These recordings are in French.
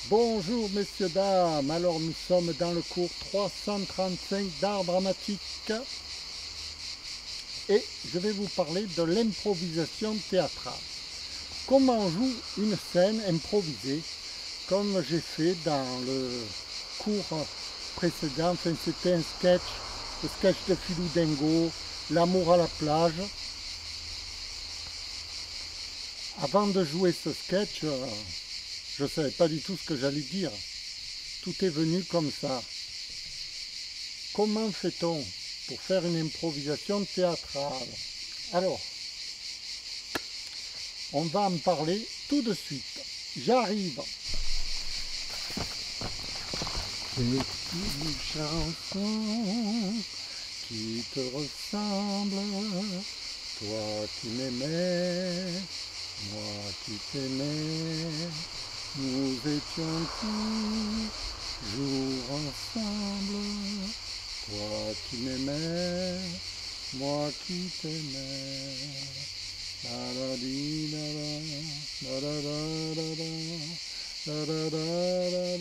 Bonjour messieurs, dames, alors nous sommes dans le cours 335 d'art dramatique et je vais vous parler de l'improvisation théâtrale. Comment on joue une scène improvisée comme j'ai fait dans le cours précédent, enfin c'était un sketch, le sketch de Philou Dingo, l'amour à la plage. Avant de jouer ce sketch, je ne savais pas du tout ce que j'allais dire. Tout est venu comme ça. Comment fait-on pour faire une improvisation théâtrale? Alors, on va en parler tout de suite. J'arrive. C'est une chanson qui te ressemble, toi qui m'aimais, moi qui t'aimais. Nous étions toujours ensemble, toi qui m'aimais, moi qui t'aimais. La la di la la, la la la la, la la la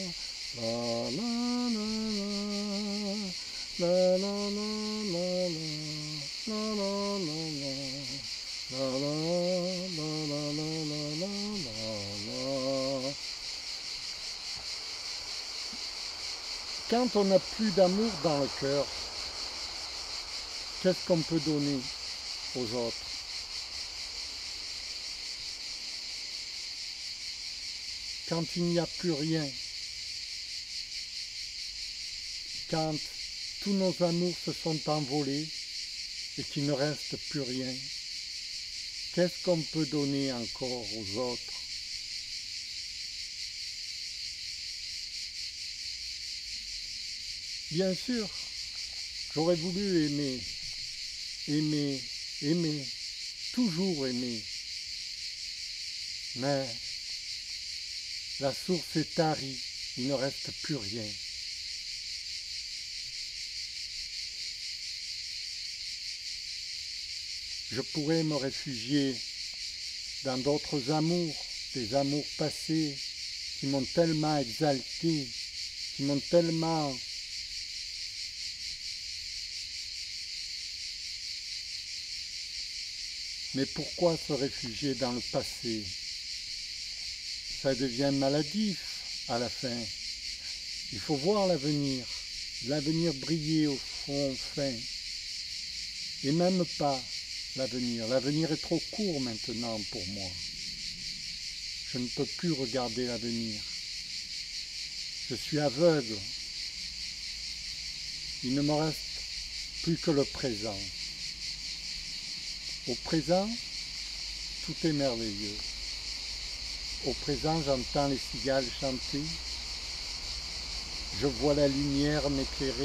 la, la la la, la la la la, la la la la, la la la la la la. Quand on n'a plus d'amour dans le cœur, qu'est-ce qu'on peut donner aux autres? Quand il n'y a plus rien, quand tous nos amours se sont envolés et qu'il ne reste plus rien, qu'est-ce qu'on peut donner encore aux autres? Bien sûr, j'aurais voulu aimer, aimer, aimer, toujours aimer. Mais la source est tarie, il ne reste plus rien. Je pourrais me réfugier dans d'autres amours, des amours passés qui m'ont tellement exalté, qui m'ont tellement Mais pourquoi se réfugier dans le passé? Ça devient maladif à la fin. Il faut voir l'avenir briller au fond fin. Et même pas l'avenir. L'avenir est trop court maintenant pour moi. Je ne peux plus regarder l'avenir. Je suis aveugle. Il ne me reste plus que le présent. Au présent, tout est merveilleux. Au présent, j'entends les cigales chanter. Je vois la lumière m'éclairer.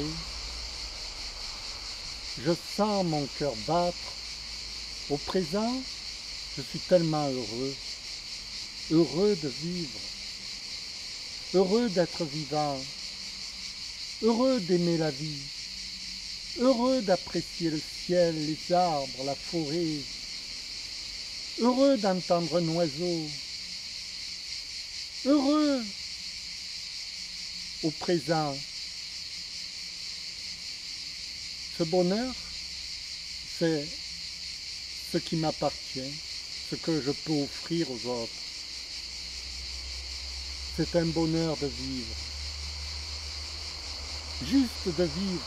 Je sens mon cœur battre. Au présent, je suis tellement heureux. Heureux de vivre. Heureux d'être vivant. Heureux d'aimer la vie. Heureux d'apprécier le ciel, les arbres, la forêt. Heureux d'entendre un oiseau. Heureux au présent. Ce bonheur, c'est ce qui m'appartient, ce que je peux offrir aux autres. C'est un bonheur de vivre. Juste de vivre.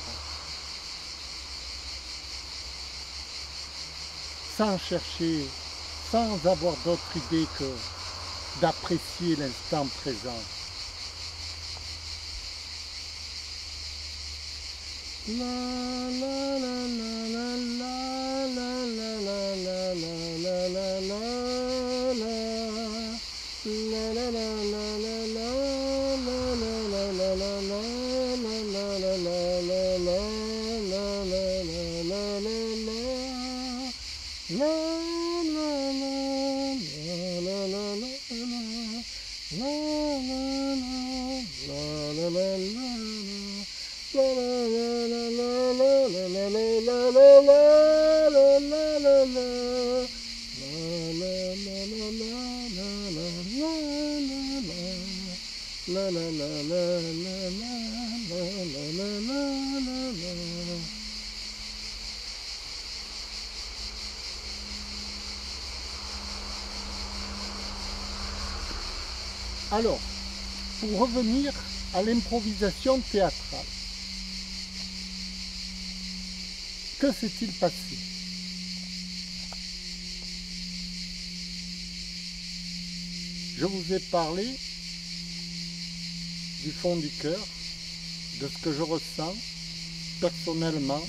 Sans chercher, sans avoir d'autre idée que d'apprécier l'instant présent. La la la la la la la la la la la la La la la la la la la la la la la. Alors, pour revenir à l'improvisation théâtrale, que s'est-il passé? Je vous ai parlé du fond du cœur, de ce que je ressens personnellement,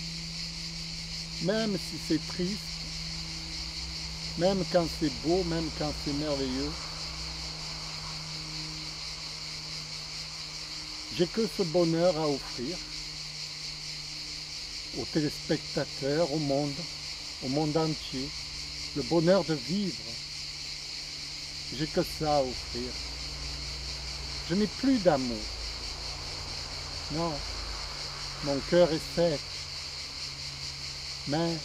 même si c'est triste, même quand c'est beau, même quand c'est merveilleux. J'ai que ce bonheur à offrir aux téléspectateurs, au monde entier. Le bonheur de vivre. J'ai que ça à offrir. Je n'ai plus d'amour. Non, mon cœur est sec. Mais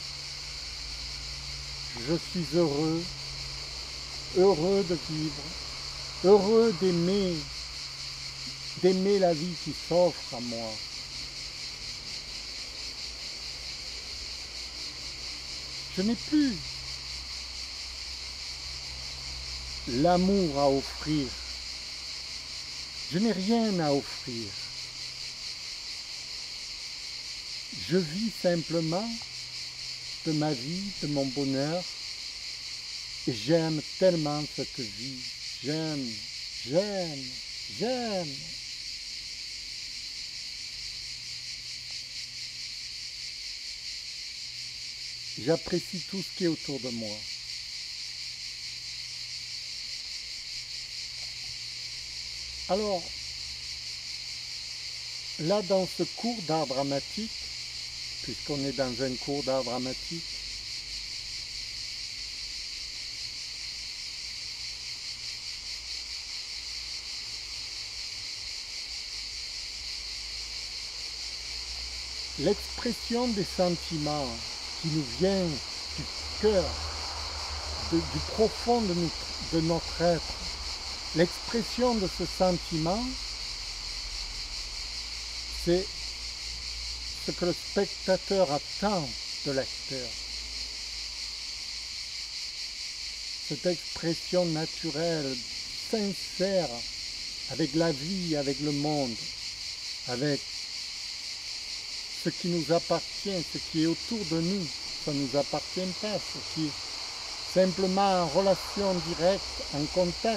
je suis heureux, heureux de vivre, heureux d'aimer la vie qui s'offre à moi. Je n'ai plus l'amour à offrir. Je n'ai rien à offrir. Je vis simplement de ma vie, de mon bonheur, et j'aime tellement cette vie. J'aime. J'apprécie tout ce qui est autour de moi. Alors, là dans ce cours d'art dramatique, puisqu'on est dans un cours d'art dramatique, l'expression des sentiments qui nous vient du cœur, du profond de notre être, l'expression de ce sentiment, c'est ce que le spectateur attend de l'acteur. Cette expression naturelle, sincère, avec la vie, avec le monde, avec ce qui nous appartient, ce qui est autour de nous. Ça ne nous appartient pas, ce qui est simplement en relation directe, en contact.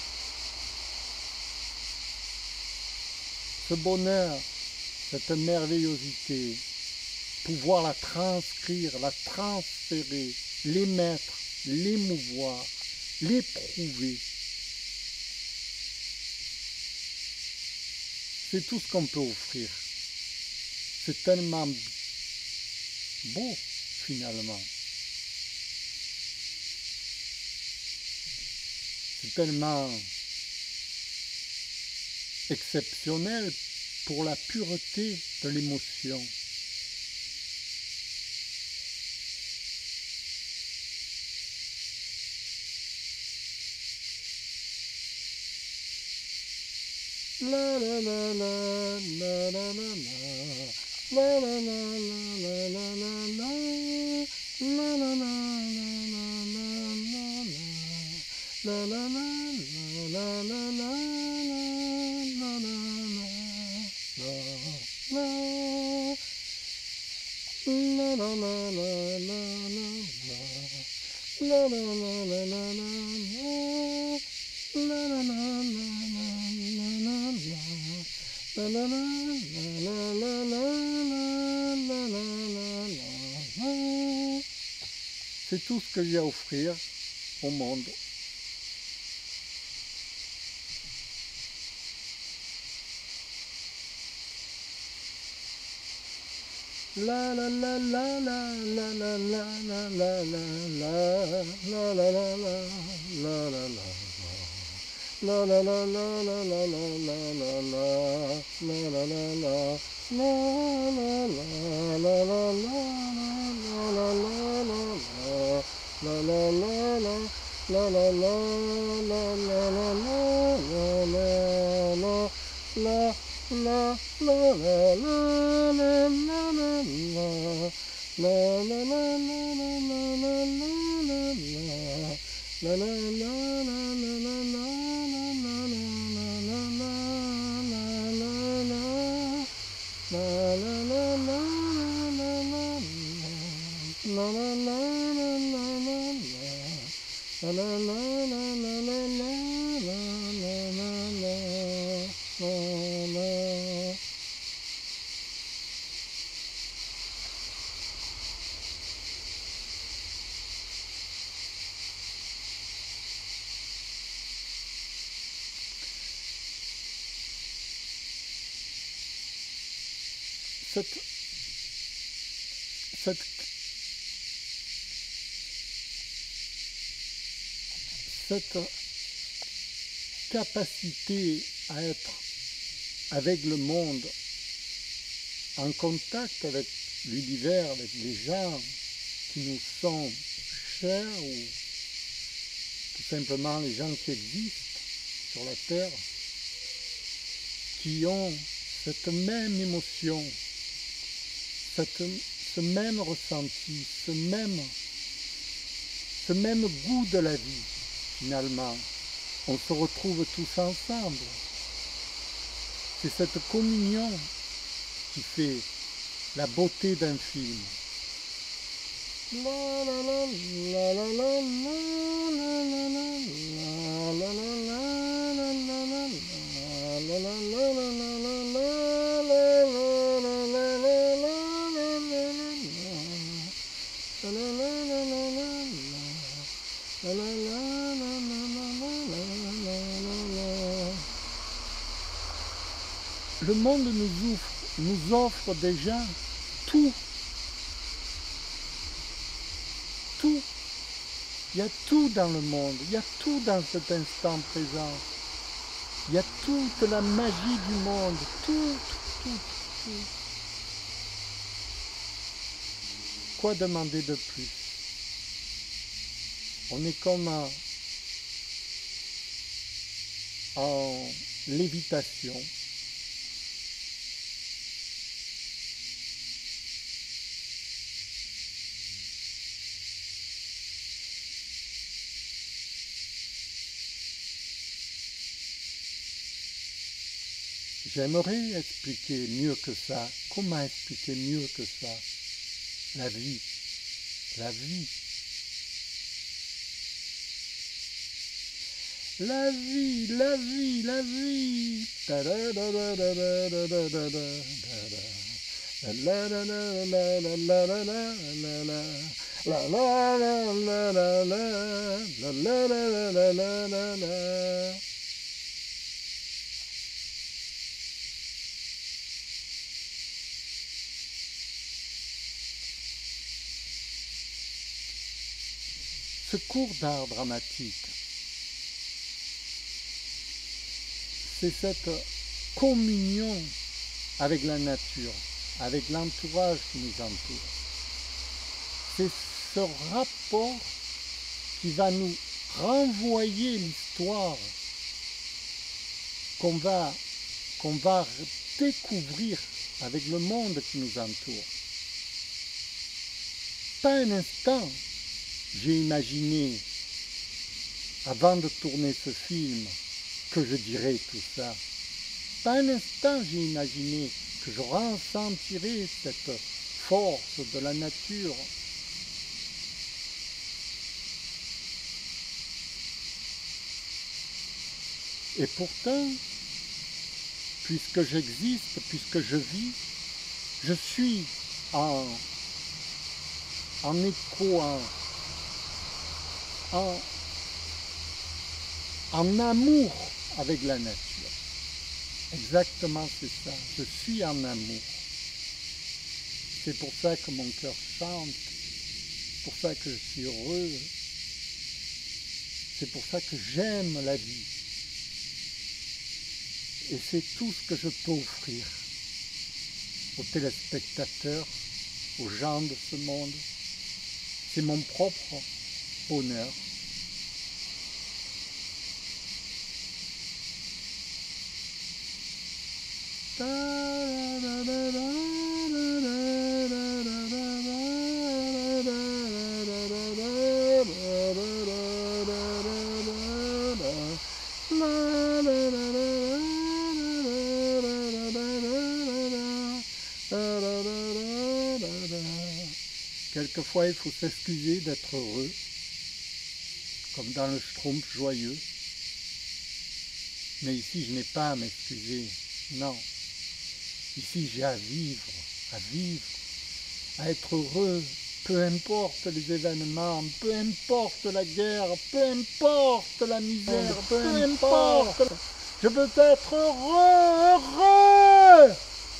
Ce bonheur, cette merveillosité, pouvoir la transcrire, la transférer, l'émettre, l'émouvoir, l'éprouver. C'est tout ce qu'on peut offrir. C'est tellement beau, finalement. C'est tellement exceptionnel pour la pureté de l'émotion. La la la la la la la la la la la la la la la la C'est tout ce que j'ai à offrir au monde. La la la la la la la la la la la la la la la la la la. La la la la la la la la la la la la la la la la la la la la la la la la la la la la la la la cette capacité à être avec le monde, en contact avec l'univers, avec les gens qui nous sont chers ou tout simplement les gens qui existent sur la Terre, qui ont cette même émotion, ce même ressenti, ce même goût de la vie, finalement. On se retrouve tous ensemble. C'est cette communion qui fait la beauté d'un film. Le monde nous offre déjà tout. Tout. Il y a tout dans le monde. Il y a tout dans cet instant présent. Il y a toute la magie du monde. Tout. Quoi demander de plus? On est comme en lévitation. J'aimerais expliquer mieux que ça. Comment expliquer mieux que ça? La vie. La vie. La vie, la vie, la vie. Ce cours d'art dramatique, c'est cette communion avec la nature, avec l'entourage qui nous entoure. C'est ce rapport qui va nous renvoyer l'histoire qu'on va découvrir avec le monde qui nous entoure. Pas un instant, j'ai imaginé, avant de tourner ce film, que je dirais tout ça. Pas un instant j'ai imaginé que je ressentirais cette force de la nature. Et pourtant, puisque j'existe, puisque je vis, je suis en écho, en amour avec la nature. Exactement, c'est ça. Je suis en amour. C'est pour ça que mon cœur chante. C'est pour ça que je suis heureux. C'est pour ça que j'aime la vie. Et c'est tout ce que je peux offrir aux téléspectateurs, aux gens de ce monde. C'est mon propre bonheur. Quelquefois, il faut s'excuser d'être heureux, comme dans le Schtroumpf joyeux. Mais ici, je n'ai pas à m'excuser. Non. Ici, j'ai à vivre, à être heureux, peu importe les événements, peu importe la guerre, peu importe la misère, peu importe. Je veux être heureux.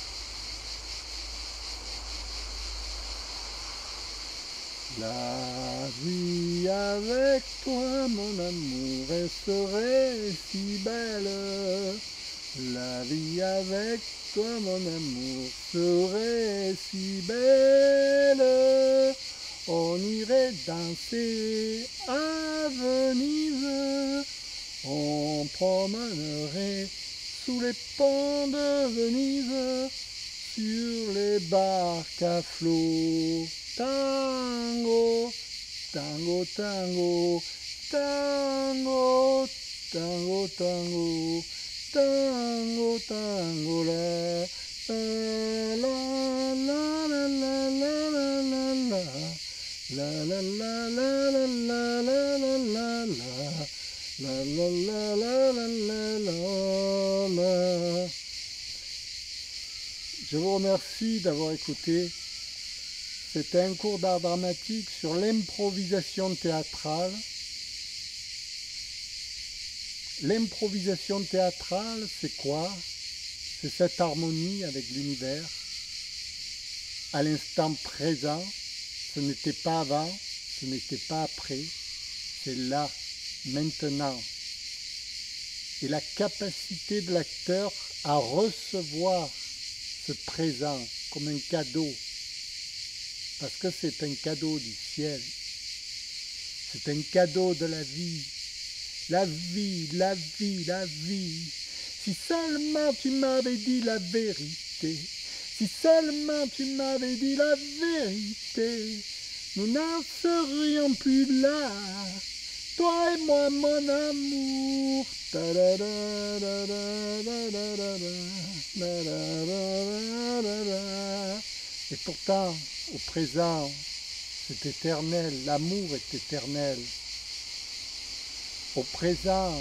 La vie avec toi, mon amour, elle serait si belle. La vie avec toi, mon amour, serait si belle. On irait danser à Venise. On promènerait sous les ponts de Venise, sur les barques à flot. Tango, tango, tango, tango, tango, tango, tango, tango, la, la, la, la, la, la, la, la, la, la, la, la, la, la, la, la, la, la. Je vous remercie d'avoir écouté. C'était un cours d'art dramatique sur l'improvisation théâtrale. L'improvisation théâtrale, c'est quoi? C'est cette harmonie avec l'univers, à l'instant présent. Ce n'était pas avant, ce n'était pas après, c'est là, maintenant. Et la capacité de l'acteur à recevoir ce présent comme un cadeau, parce que c'est un cadeau du ciel, c'est un cadeau de la vie. La vie, la vie, la vie. Si seulement tu m'avais dit la vérité, si seulement tu m'avais dit la vérité, nous n'en serions plus là, toi et moi, mon amour. Et pourtant, au présent, c'est éternel, l'amour est éternel. Au présent,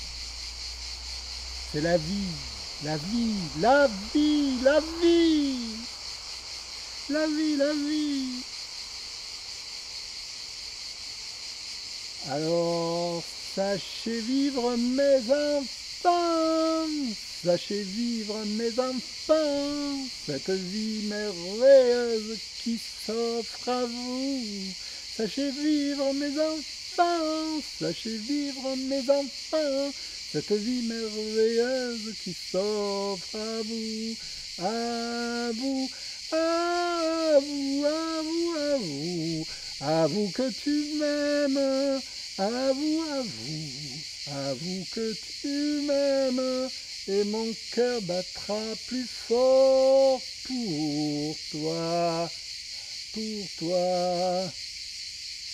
c'est la vie, la vie, la vie, la vie, la vie, la vie. Alors, sachez vivre mes enfants, sachez vivre mes enfants, cette vie merveilleuse qui s'offre à vous. Sachez vivre mes enfants, sachez vivre mes enfants, cette vie merveilleuse qui s'offre à vous, à vous, à vous, à vous, à vous, à vous que tu m'aimes, à vous que tu m'aimes, et mon cœur battra plus fort pour toi, pour toi.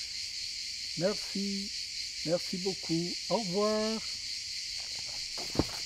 Merci, merci beaucoup, au revoir.